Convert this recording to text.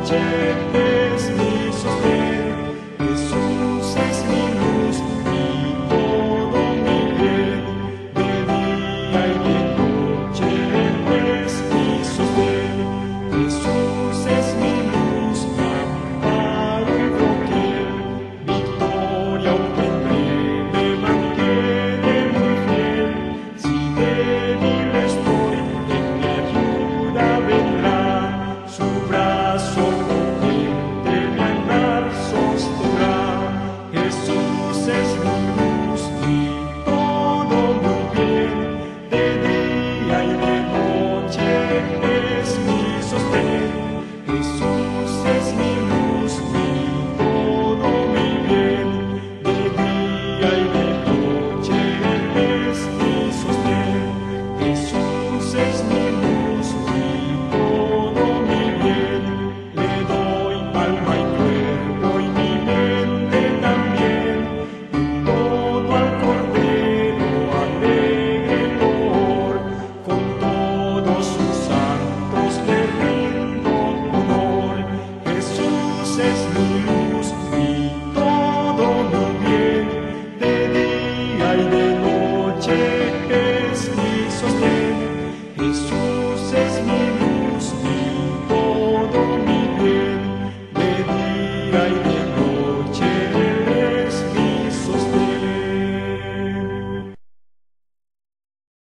noche es mi sostén. Jesús es mi luz y todo mi bien. De día y de noche es mi sostén. Jesús es mi luz, amparo y broquel. Victoria obtendré, me mantiene muy fiel. Si débil estoy, en mi ayuda vendrá. Su brazo potente mi andar sostendrá. Jesús es mi luz y todo muy bien. De día y de noche es mi sostén. Jesús es mi luz y todo mi bien. De día y de noche es mi sostén. Jesús es mi luz y todo mi bien. Le doy alma y cuerpo y mi mente también. Todo al Cordero alegre loor. Con todos sus santos le rindo honor. Jesús es mi luz y todo mi bien. De día y de noche es mi sostén. Jesús